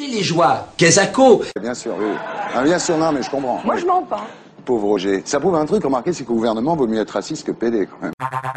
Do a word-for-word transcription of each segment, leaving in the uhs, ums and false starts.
Téléjoie, Quesaco. Bien sûr, oui. Ah, bien sûr, non, mais je comprends. Moi, je mens pas. Pauvre Roger. Ça prouve un truc, remarquez, c'est qu'au gouvernement, vaut mieux être raciste que pédé, quand même.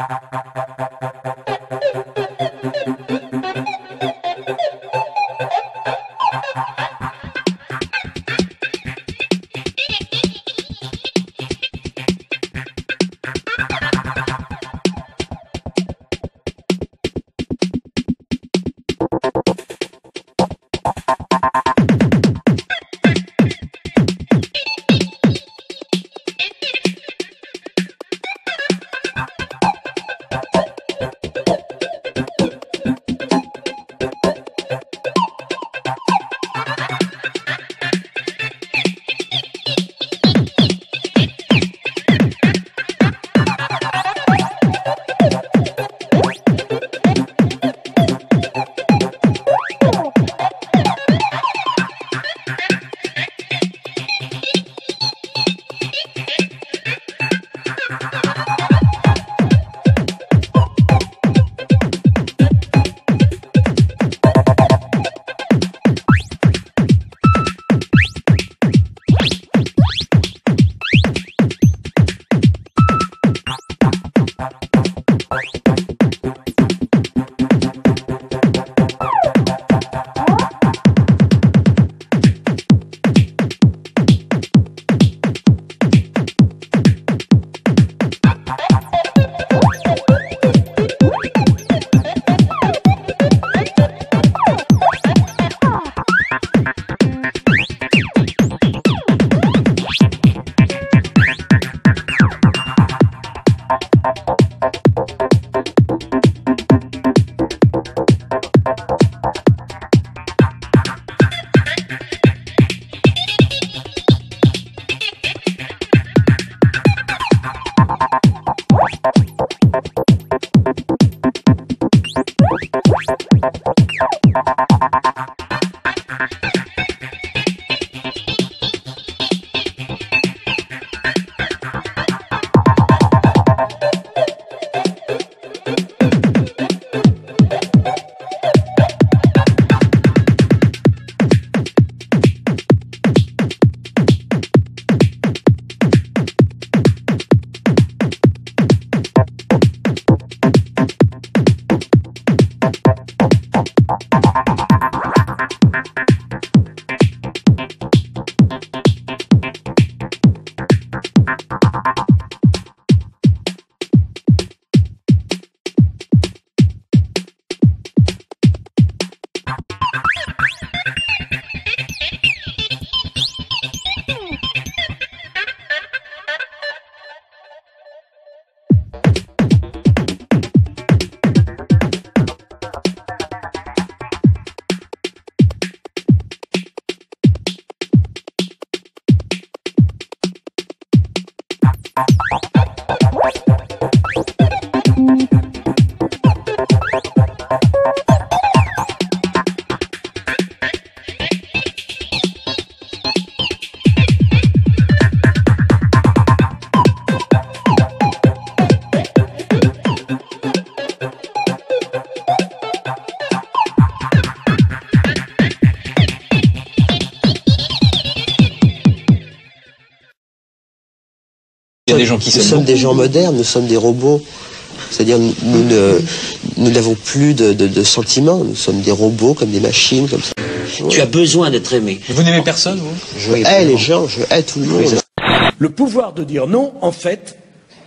Il y a des gens qui nous sommes des gens modernes, nous sommes des robots. C'est-à-dire nous, nous ne nous n'avons plus de, de, de sentiments. Nous sommes des robots comme des machines, comme ça. Tu as besoin d'être aimé. Vous n'aimez personne, vous? Je hais les gens, je hais tout le monde. Le pouvoir de dire non, en fait,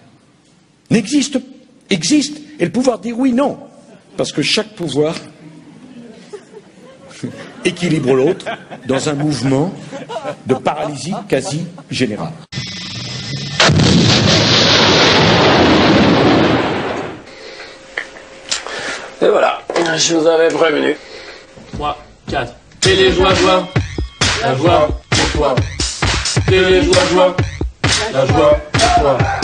n'existe, existe. Et le pouvoir de dire oui, non. Parce que chaque pouvoir équilibre l'autre dans un mouvement de paralysie quasi générale. Et voilà, je vous avais prévenu. trois, quatre. Téléjoie, joie, la joie pour toi. Téléjoie, joie, la joie pour toi.